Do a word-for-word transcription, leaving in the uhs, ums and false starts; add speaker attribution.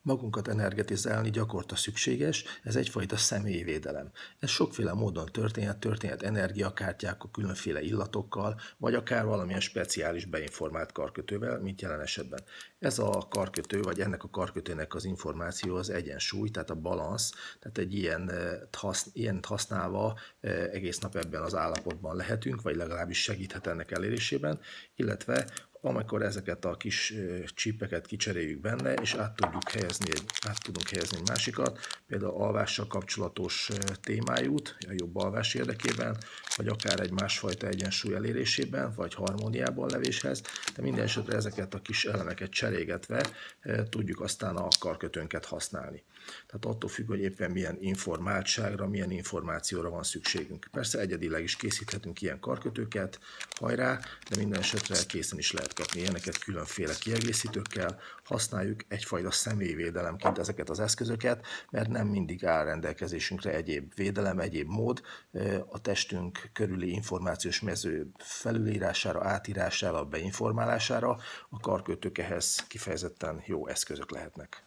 Speaker 1: Magunkat energetizálni gyakorta szükséges, ez egyfajta személyi védelem. Ez sokféle módon történhet, történhet energiakártyákkal, különféle illatokkal, vagy akár valamilyen speciális beinformált karkötővel, mint jelen esetben. Ez a karkötő, vagy ennek a karkötőnek az információ az egyensúly, tehát a balansz, tehát egy ilyen, ilyent használva egész nap ebben az állapotban lehetünk, vagy legalábbis segíthet ennek elérésében, illetve amikor ezeket a kis csípeket kicseréljük benne, és át tudjuk helyezni, át tudunk helyezni egy másikat, például alvással kapcsolatos témájút, a jobb alvás érdekében, vagy akár egy másfajta egyensúly elérésében, vagy harmóniában levéshez, de minden esetre ezeket a kis elemeket cserégetve tudjuk aztán a karkötőnket használni. Tehát attól függ, hogy éppen milyen informáltságra, milyen információra van szükségünk. Persze egyedileg is készíthetünk ilyen karkötőket, hajrá, de minden esetre készen is lehet kapni ilyeneket különféle kiegészítőkkel. Használjuk egyfajta személyvédelemként ezeket az eszközöket, mert nem mindig áll rendelkezésünkre egyéb védelem, egyéb mód a testünk körüli információs mező felülírására, átírására, beinformálására. A karkötők ehhez kifejezetten jó eszközök lehetnek.